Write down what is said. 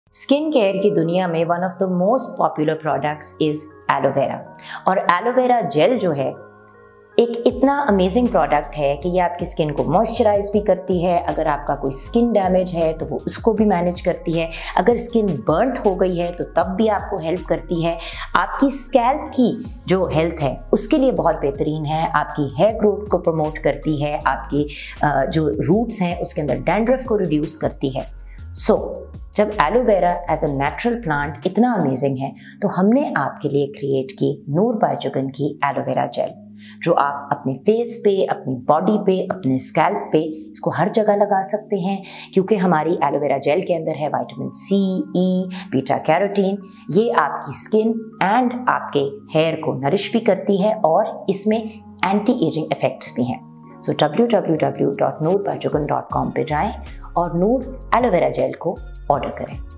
Skin care की दुनिया में one of the most popular products is aloe vera. और एलोवेरा जेल जो है एक इतना अमेजिंग प्रोडक्ट है कि ये आपकी स्किन को मॉइस्चराइज भी करती है। अगर आपका कोई स्किन डैमेज है तो वो उसको भी मैनेज करती है। अगर स्किन बर्न्ट हो गई है तो तब भी आपको हेल्प करती है। आपकी स्कैल्प की जो हेल्थ है उसके लिए बहुत बेहतरीन है। आपकी हेयर ग्रोथ को प्रमोट करती है। आपकी जो रूट्स हैं उसके अंदर डैंड्रफ को रिड्यूस करती है। जब aloe vera as a natural plant इतना अमेजिंग है तो हमने आपके लिए क्रिएट की नूर बाय जुगन की एलोवेरा जेल, जो आप अपने फेस पे, अपनी बॉडी पे, अपने स्कैल्प पे इसको हर जगह लगा सकते हैं। क्योंकि हमारी एलोवेरा जेल के अंदर है vitamin C, E, beta carotene. ये आपकी स्किन एंड आपके हेयर को नरिश भी करती है और इसमें एंटी एजिंग इफेक्ट्स भी हैं। www.noorbyjugan.com पे जाएं और नूर एलोवेरा जेल को ऑर्डर करें।